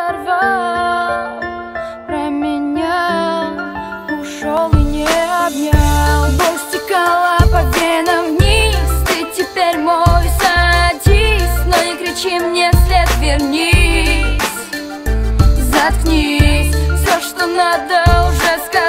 порвал, променял, ушел и не обнял. Боль стекала по венам вниз, ты теперь мой садист. Но не кричи мне вслед, вернись, заткнись. Все, что надо, уже сказать.